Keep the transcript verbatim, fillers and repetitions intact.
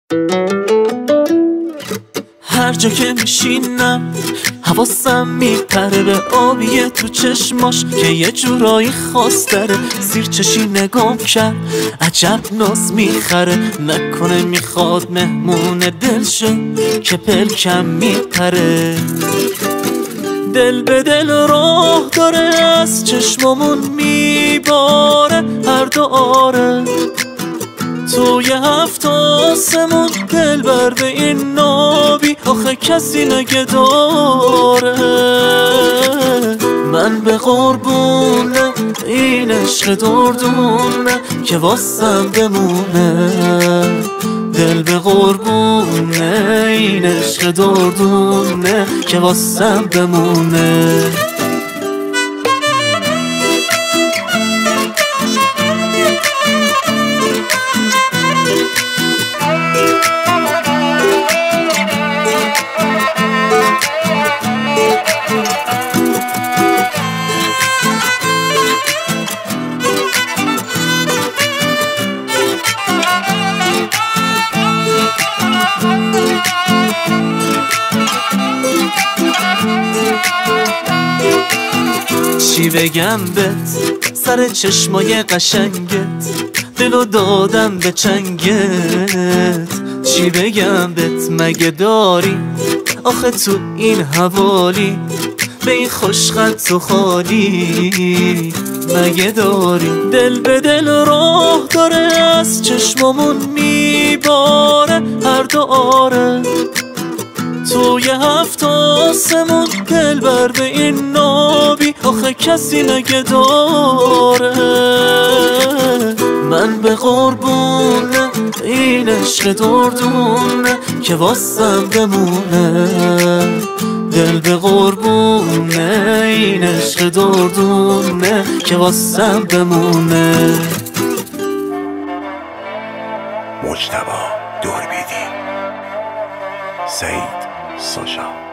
هر جا که میشینم حواسم میپره به آبیه تو چشماش که یه جورایی خاص داره. زیر چشی نگام کرد عجب ناز میخره، نکنه میخواد مهمون دل شه که پلکم میپره. دل به دل راه داره از چشمامون میباره هر دو آره. توی هفت آسمون دل بر به این نابی آخه کسی نگه داره. من به قربونه این عشق دردونه که واسم بمونه. دل به قربونه این عشق دردونه که واسم بمونه. چی بگم بهت سر چشمای قشنگت، دلو دادم به چنگت. چی بگم بهت مگه داری آخه تو این حوالی به این خوشخط و خالی مگه داری. دل به دل راه داره از چشمامون میباره هر دو آره. توی هفت آسمون دل بر به این نابی آخه کسی نگه داره. من به قربونه این عشق دردونه که واسم بمونه. دل به قربونه این عشق دردونه که واسم بمونه. مجتبی دوربیدی، سعید ساشا.